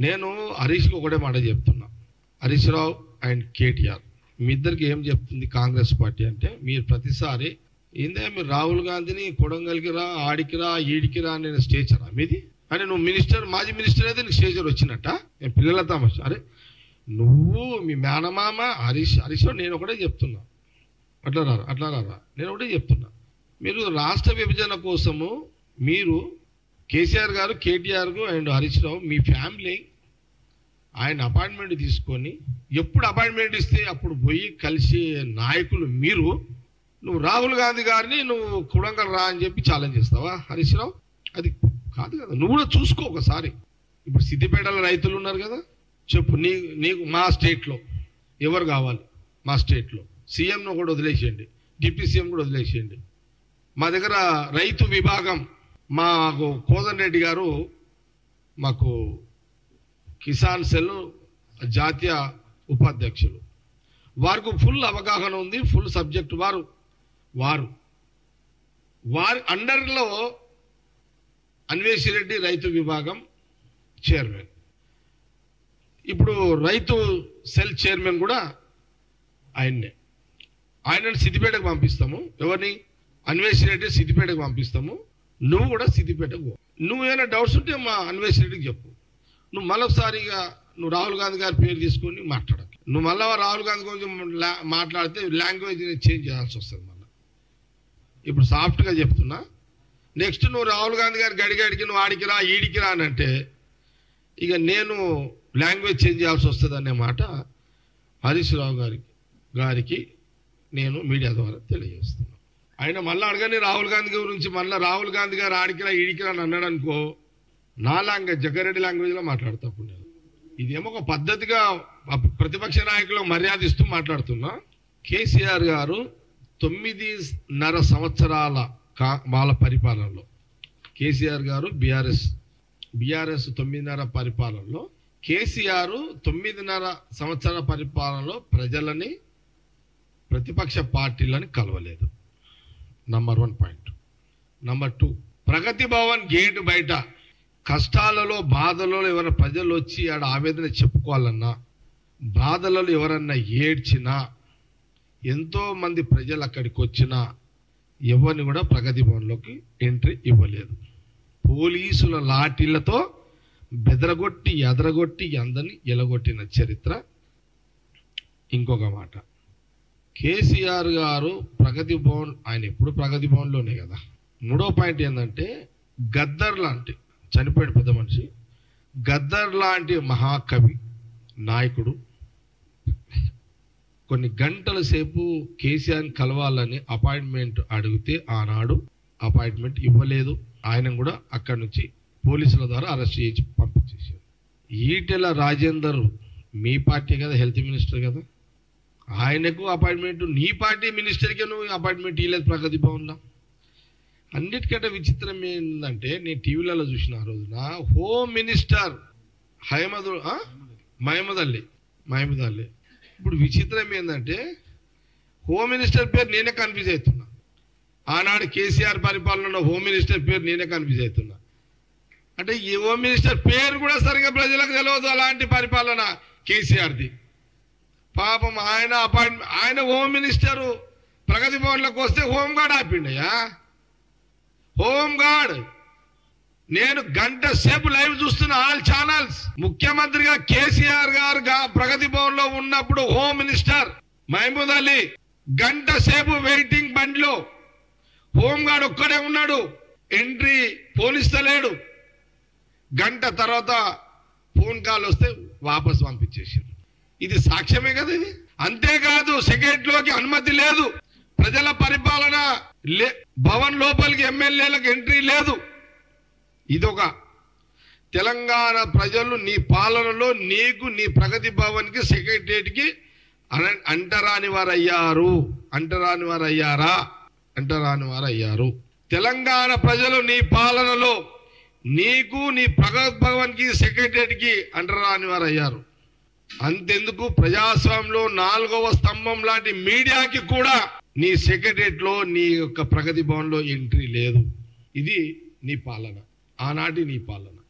నేను హరీష్కి ఒకటే మాట చెప్తున్నా, హరీష్ రావు అండ్ కేటీఆర్ మీ ఇద్దరికి ఏం చెప్తుంది కాంగ్రెస్ పార్టీ అంటే, మీరు ప్రతిసారి ఏందే మీరు రాహుల్ గాంధీని కొడంగల్కి రా, ఆడికి రా, ఈడికి రా నేను స్టేచరా మీది అంటే, నువ్వు మినిస్టర్ మాజీ మినిస్టర్ అయితే నీకు స్టేచర్ వచ్చినట్ట, నేను పిల్లల తమాషా. అరే నువ్వు మీ మేనమామ హరీష్ రావు నేను ఒకటే చెప్తున్నా, అట్లా రారా నేను ఒకటే చెప్తున్నా, మీరు రాష్ట్ర విభజన కోసము మీరు కేసీఆర్ గారు, కేటీఆర్ అండ్ హరీష్ రావు మీ ఫ్యామిలీ ఆయన అపాయింట్మెంట్ తీసుకొని ఎప్పుడు అపాయింట్మెంట్ ఇస్తే అప్పుడు పోయి కలిసి నాయకులు మీరు, నువ్వు రాహుల్ గాంధీ గారిని నువ్వు కొడంగల్ రా అని చెప్పి ఛాలెంజ్ చేస్తావా హరీష్ రావు? అది కాదు కదా, నువ్వు కూడా చూసుకో ఒకసారి. ఇప్పుడు సిద్దిపేటలో రైతులు ఉన్నారు కదా, చెప్పు నీకు మా స్టేట్లో ఎవరు కావాలి? మా స్టేట్లో సీఎంను కూడా వదిలేసేయండి, డిప్యూటీ సీఎం కూడా వదిలేసేయండి. మా దగ్గర రైతు విభాగం మాకు కోదండ రెడ్డి గారు మాకు కిసాన్ సెల్ జాతీయ ఉపాధ్యక్షులు, వారికి ఫుల్ అవగాహన ఉంది, ఫుల్ సబ్జెక్ట్. వారి అండర్లో అన్వేష్ రెడ్డి రైతు విభాగం చైర్మన్, ఇప్పుడు రైతు సెల్ చైర్మన్ కూడా ఆయనని సిద్దిపేటకు పంపిస్తాము. ఎవరిని? అన్వేష్ రెడ్డి సిద్దిపేటకు పంపిస్తాము. నువ్వు కూడా సిద్దిపేటకు పో. నువ్వేమైనా డౌట్స్ ఉంటే మా అన్వేష్ రెడ్డికి చెప్పు. నువ్వు మళ్ళొకసారిగా నువ్వు రాహుల్ గాంధీ గారి పేరు తీసుకొని మాట్లాడకు. నువ్వు మళ్ళీ రాహుల్ గాంధీ గురించి మాట్లాడితే లాంగ్వేజ్ చేంజ్ చేయాల్సి వస్తుంది. మళ్ళీ ఇప్పుడు సాఫ్ట్గా చెప్తున్నా, నెక్స్ట్ నువ్వు రాహుల్ గాంధీ గారి గడిగడికి నువ్వు ఆడికి రా, ఈడికి రా అని అంటే ఇక నేను లాంగ్వేజ్ చేంజ్ చేయాల్సి వస్తుంది అనే మాట హరీష్ రావు గారికి నేను మీడియా ద్వారా తెలియజేస్తున్నాను. ఆయన మళ్ళీ అడగని రాహుల్ గాంధీ గురించి, మళ్ళీ రాహుల్ గాంధీ గారు ఆడికిరా ఈడికిరా అని అన్నాడు అనుకో, నా లాంగ్వేజ్ జగ్గారెడ్డి లాంగ్వేజ్లో మాట్లాడతా. నేను ఇదేమో ఒక పద్ధతిగా ప్రతిపక్ష నాయకులకు మర్యాద ఇస్తూ మాట్లాడుతున్నా. కేసీఆర్ గారు 9.5 సంవత్సరాల వాళ్ళ పరిపాలనలో, కేసీఆర్ గారు బీఆర్ఎస్ 9.5 పరిపాలనలో, కేసీఆర్ 9.5 సంవత్సరాల పరిపాలనలో ప్రజలని, ప్రతిపక్ష పార్టీలని కలవలేదు. Number 1 point. Number 2, Pragathi Bhavan gate బయట కష్టాలలో బాధలలో ఎవరైనా ప్రజలు వచ్చి ఆడ ఆవేదన చెప్పుకోవాలన్నా, బాధలలో ఎవరన్నా ఏడ్చినా, ఎంతో మంది ప్రజలు అక్కడికి వచ్చినా ఎవరిని కూడా ప్రగతి భవన్లోకి ఎంట్రీ ఇవ్వలేదు. పోలీసుల లాఠీలతో బెదరగొట్టి ఎదరగొట్టి అందరినీ ఎలగొట్టిన చరిత్ర. ఇంకొక మాట, కేసీఆర్ గారు ప్రగతి భవన్, ఆయన ఎప్పుడు ప్రగతి భవన్లోనే కదా. 3వ పాయింట్ ఏంటంటే, గద్దర్ లాంటి చనిపోయిన పెద్ద మనిషి, గద్దర్ లాంటి మహాకవి నాయకుడు కొన్ని గంటల సేపు కేసీఆర్ని కలవాలని అపాయింట్మెంట్ అడిగితే ఆనాడు అపాయింట్మెంట్ ఇవ్వలేదు. ఆయన కూడా అక్కడి నుంచి పోలీసుల ద్వారా అరెస్ట్ చేసి పంపించేశారు. ఈటెల రాజేందర్ మీ పార్టీ కదా, హెల్త్ మినిస్టర్ కదా, ఆయనకు అపాయింట్మెంట్, నీ పార్టీ మినిస్టర్కి నువ్వు అపాయింట్మెంట్ ఇవ్వలేదు ప్రగతి భవన్లో. అన్నిటికంటే విచిత్రం ఏంటంటే, నేను టీవీలలో చూసిన ఆ రోజున హోమ్ మినిస్టర్ మహమూద్ అలీ. ఇప్పుడు విచిత్రం ఏంటంటే, హోమ్ మినిస్టర్ పేరు నేనే కన్ఫ్యూజ్ అవుతున్నా. ఆనాడు కేసీఆర్ పరిపాలనలో హోమ్ మినిస్టర్ పేరు నేనే కన్ఫ్యూజ్ అవుతున్నా. అంటే ఈ హోమ్ మినిస్టర్ పేరు కూడా సరిగా ప్రజలకు తెలియదు. అలాంటి పరిపాలన కేసీఆర్ది. పాపం ఆయన హోమ్ మినిస్టరు ప్రగతి భవన్లోకి వస్తే హోంగార్డ్ ఆపిండయ్యా. హోంగార్డ్ నేను గంట సేపు లైవ్ చూస్తున్న ఆల్ ఛానల్స్. ముఖ్యమంత్రిగా కేసీఆర్ గారు ప్రగతి భవన్ లో ఉన్నప్పుడు హోమ్ మినిస్టర్ మహమూద్ అలీ గంట సేపు వెయిటింగ్ బండిలో, హోంగార్డ్ ఒక్కడే ఉన్నాడు, ఎంట్రీ పోనిస్తలేడు. గంట తర్వాత ఫోన్ కాల్ వస్తే వాపస్ పంపించేసారు. ఇది సాక్ష్యమే కదా ఇది. అంతేకాదు సెక్రటరీలోకి అనుమతి లేదు, ప్రజల పరిపాలన భవన్ లోపలికి ఎమ్మెల్యేలకు ఎంట్రీ లేదు. ఇదొక తెలంగాణ ప్రజలు నీ పాలనలో నీకు, నీ ప్రగతి భవన్కి, సెక్రటరియట్కి అంటరాని వారు అయ్యారు. తెలంగాణ ప్రజలు నీ పాలనలో నీకు, నీ ప్రగతి భవన్కి, సెక్రటరియట్కి అంటరాని వారు అయ్యారు. అంతెందుకు, ప్రజాస్వామ్యంలో 4వ స్తంభం లాంటి మీడియాకి కూడా నీ సెక్రటరియట్లో, నీ యొక్క ప్రగతి భవన్లో ఎంట్రీ లేదు. ఇది నీ పాలన, ఆనాటి నీ పాలన.